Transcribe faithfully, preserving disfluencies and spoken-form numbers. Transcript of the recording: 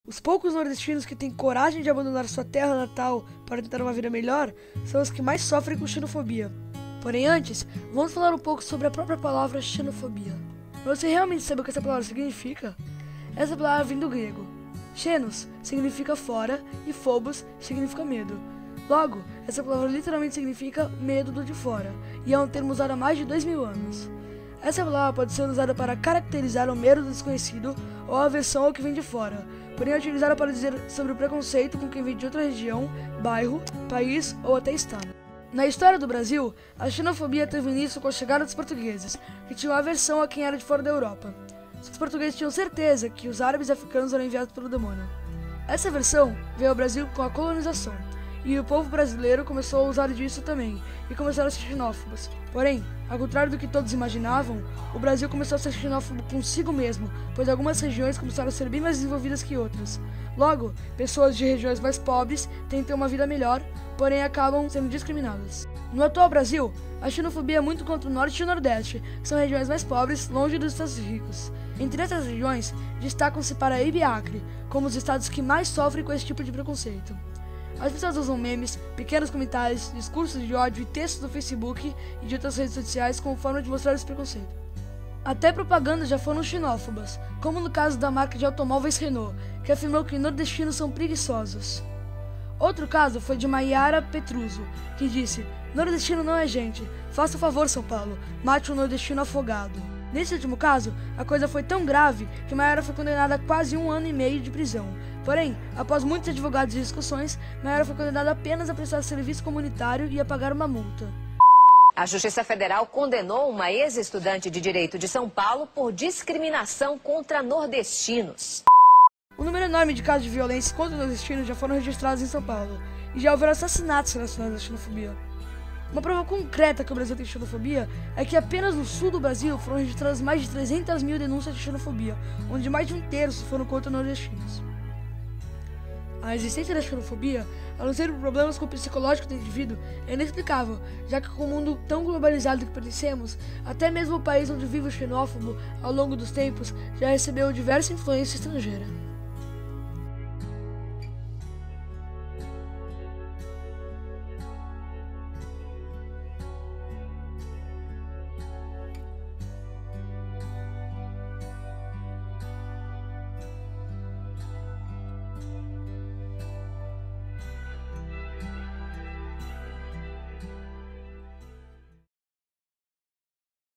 Os poucos nordestinos que têm coragem de abandonar sua terra natal para tentar uma vida melhor são os que mais sofrem com xenofobia. Porém, antes, vamos falar um pouco sobre a própria palavra xenofobia. Mas você realmente sabe o que essa palavra significa? Essa palavra vem do grego. Xenos significa fora e phobos significa medo. Logo, essa palavra literalmente significa medo do de fora, e é um termo usado há mais de dois mil anos. Essa palavra pode ser usada para caracterizar o medo do desconhecido ou a aversão ao que vem de fora, porém é utilizada para dizer sobre o preconceito com quem vem de outra região, bairro, país ou até estado. Na história do Brasil, a xenofobia teve início com a chegada dos portugueses, que tinham aversão a quem era de fora da Europa. Os portugueses tinham certeza que os árabes e africanos eram enviados pelo demônio. Essa aversão veio ao Brasil com a colonização, e o povo brasileiro começou a usar disso também, e começaram a ser xenófobos. Porém, ao contrário do que todos imaginavam, o Brasil começou a ser xenófobo consigo mesmo, pois algumas regiões começaram a ser bem mais desenvolvidas que outras. Logo, pessoas de regiões mais pobres tentam uma vida melhor, porém acabam sendo discriminadas. No atual Brasil, a xenofobia é muito contra o Norte e o Nordeste, que são regiões mais pobres, longe dos estados ricos. Entre essas regiões, destacam-se Paraíba e Acre, como os estados que mais sofrem com esse tipo de preconceito. As pessoas usam memes, pequenos comentários, discursos de ódio e textos do Facebook e de outras redes sociais como forma de mostrar esse preconceito. Até propagandas já foram xenófobas, como no caso da marca de automóveis Renault, que afirmou que nordestinos são preguiçosos. Outro caso foi de Maiara Petruzzo, que disse: "Nordestino não é gente, faça o favor, São Paulo, mate um nordestino afogado." Nesse último caso, a coisa foi tão grave que Maiara foi condenada a quase um ano e meio de prisão. Porém, após muitos advogados e discussões, Maiara foi condenada apenas a prestar serviço comunitário e a pagar uma multa. A Justiça Federal condenou uma ex-estudante de Direito de São Paulo por discriminação contra nordestinos. Um número enorme de casos de violência contra nordestinos já foram registrados em São Paulo, e já houveram assassinatos relacionados à xenofobia. Uma prova concreta que o Brasil tem xenofobia é que apenas no sul do Brasil foram registradas mais de trezentas mil denúncias de xenofobia, onde mais de um terço foram contra nordestinos. A existência da xenofobia, a não ser por problemas com o psicológico do indivíduo, é inexplicável, já que com o mundo tão globalizado que pertencemos, até mesmo o país onde vive o xenófobo, ao longo dos tempos, já recebeu diversa influência estrangeira.